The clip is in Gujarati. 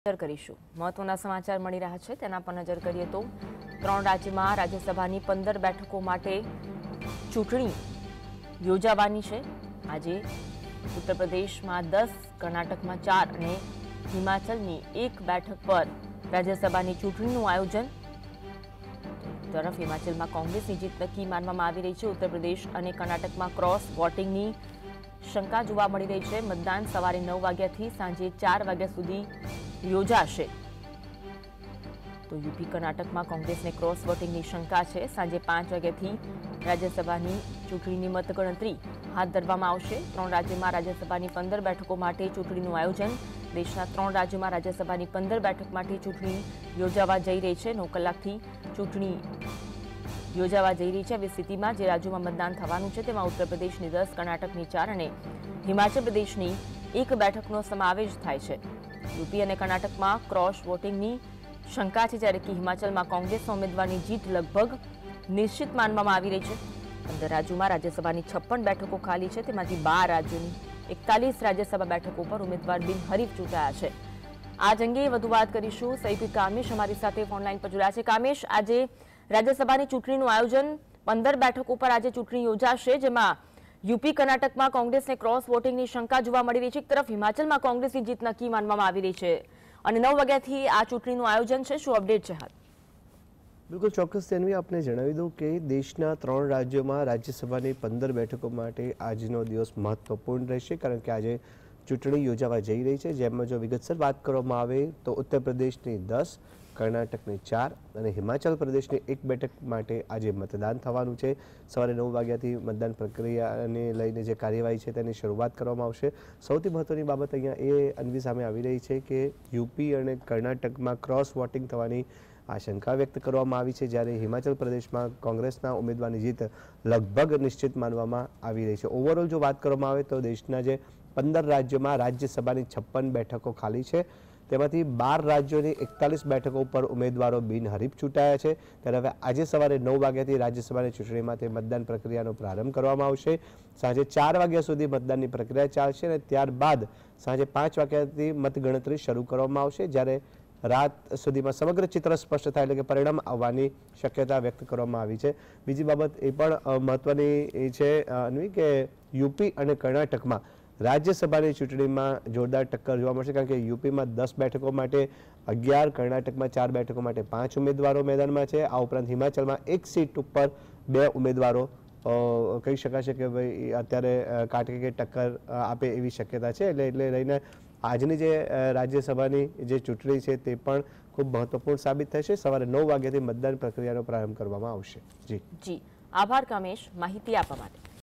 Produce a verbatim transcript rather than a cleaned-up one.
નજર કરીશું મહત્વના સમાચાર મળી રહ્યા છે તેના પર નજર કરીએ તો ત્રણ રાજ્યમાં રાજ્યસભાની પંદર બેઠકો માટે ચૂંટણી યોજાવાની છે। આજે ઉત્તર પ્રદેશમાં દસ, કર્ણાટકમાં ચાર અને હિમાચલની એક બેઠક પર રાજ્યસભાની ચૂંટણીનું આયોજન। તરફ હિમાચલમાં કોંગ્રેસની જીત નક્કી માનવામાં આવી રહી છે। ઉત્તર પ્રદેશ અને કર્ણાટકમાં ક્રોસ વોટિંગની શંકા જોવા મળી રહી છે। મતદાન સવારે નવ વાગ્યાથી સાંજે ચાર વાગ્યા સુધી યોજાશે। તો યુપી કર્ણાટકમાં કોંગ્રેસને ક્રોસ વોટિંગની શંકા છે। સાંજે પાંચ વાગ્યાથી રાજ્યસભાની ચૂંટણીની મતગણતરી હાથ ધરવામાં આવશે। ત્રણ રાજ્યમાં રાજ્યસભાની પંદર બેઠકો માટે ચૂંટણીનું આયોજન। દેશના ત્રણ રાજ્યોમાં રાજ્યસભાની પંદર બેઠક માટે ચૂંટણી યોજાવા જઈ રહી છે। નવ કલાકથી ચૂંટણી યોજાવા જઈ રહી છે। આવી સ્થિતિમાં જે રાજ્યોમાં મતદાન થવાનું છે તેમાં ઉત્તર પ્રદેશની દસ, કર્ણાટકની ચાર અને હિમાચલ પ્રદેશની એક બેઠકનો સમાવેશ થાય છે। યુપી અને કર્ણાટકમાં ક્રોસ વોટિંગની શંકા છે, જ્યારે કે હિમાચલમાં કોંગ્રેસના ઉમેદવારની જીત લગભગ નિશ્ચિત માનવામાં આવી રહી છે। પંદર રાજ્યોમાં રાજ્યસભાની છપ્પન બેઠકો ખાલી છે, તેમાંથી બાર રાજ્યોની એકતાલીસ રાજ્યસભા બેઠકો પર ઉમેદવાર બિનહરીફ ચૂંટાયા છે। આ અંગે વધુ વાત કરીશું। સૈફી કામેશ અમારી સાથે ફોનલાઈન પર જોડાયા છે। કામેશ, આજે રાજ્યસભાની ચૂંટણીનું આયોજન, પંદર બેઠકો પર આજે ચૂંટણી યોજાશે, જેમાં યુપી કર્ણાટકમાં કોંગ્રેસને ક્રોસ વોટિંગની શંકા જોવા મળી રહી છે। એક તરફ હિમાચલમાં કોંગ્રેસની જીત નક્કી માનવામાં આવી રહી છે અને નવ વાગ્યાથી આ ચૂંટણીનું આયોજન છે। શું અપડેટ છે હાલ? બિલકુલ ચોક્કસ તેનવી આપને જણાવી દઉં કે દેશના ત્રણ રાજ્યોમાં રાજ્યસભાની પંદર બેઠકો માટે આજનો દિવસ મહત્વપૂર્ણ રહેશે, કારણ કે આજે ચૂંટણી યોજાવા જઈ રહી છે। જેમાં જો વિગતસર વાત કરવામાં આવે તો ઉત્તર પ્રદેશની દસ, કર્ણાટકની ચાર અને હિમાચલ પ્રદેશની એક બેઠક માટે આજે મતદાન થવાનું છે। સવારે નવ વાગ્યાથી મતદાન પ્રક્રિયાને લઈને જે કાર્યવાહી છે તેની શરૂઆત કરવામાં આવશે। સૌથી મહત્વની બાબત અહીંયા એ અન્વી સામે આવી રહી છે કે યુપી અને કર્ણાટકમાં ક્રોસ વોટિંગ થવાની આશંકા વ્યક્ત કરવામાં આવી છે, જ્યારે હિમાચલ પ્રદેશમાં કોંગ્રેસના ઉમેદવારની જીત લગભગ નિશ્ચિત માનવામાં આવી રહી છે। ઓવરઓલ જો વાત કરવામાં આવે તો દેશના જે પંદર રાજ્યોમાં રાજ્યસભાની છપ્પન બેઠકો ખાલી છે, તેમાંથી બાર રાજ્યોની એકતાલીસ બેઠકો પર ઉમેદવારો બિનહરીફ ચૂંટાયા છે। ત્યારે હવે આજે સવારે નવ વાગ્યાથી રાજ્યસભાની ચૂંટણી માટે મતદાન પ્રક્રિયાનો પ્રારંભ કરવામાં આવશે। સાંજે ચાર વાગ્યા સુધી મતદાનની પ્રક્રિયા ચાલશે અને ત્યારબાદ સાંજે પાંચ વાગ્યાથી મતગણતરી શરૂ કરવામાં આવશે, જ્યારે રાત સુધીમાં સમગ્ર ચિત્ર સ્પષ્ટ થાય એટલે કે પરિણામ આવવાની શક્યતા વ્યક્ત કરવામાં આવી છે। બીજી બાબત એ પણ મહત્વની છે અન્વી કે યુપી અને કર્ણાટકમાં રાજ્યસભાની ચૂંટણીમાં જોરદાર ટક્કર જોવા મળશે, કારણ કે યુપીમાં દસ બેઠકો માટે અગિયાર, કર્ણાટકમાં ચાર બેઠકો માટે પાંચ ઉમેદવારો મેદાનમાં છે। આ ઉપરાંત હિમાચલમાં એક સીટ ઉપર બે ઉમેદવારો કહી શકાશે કે ભાઈ અત્યારે કાટકે ટક્કર આપે એવી શક્યતા છે। એટલે એટલે લઈને આજની જે રાજ્યસભાની જે ચૂંટણી છે તે પણ ખૂબ મહત્વપૂર્ણ સાબિત થશે। સવારે નવ વાગ્યાથી મતદાન પ્રક્રિયાનો પ્રારંભ કરવામાં આવશે। જી જી આભાર કામેશ, માહિતી આપવા માટે।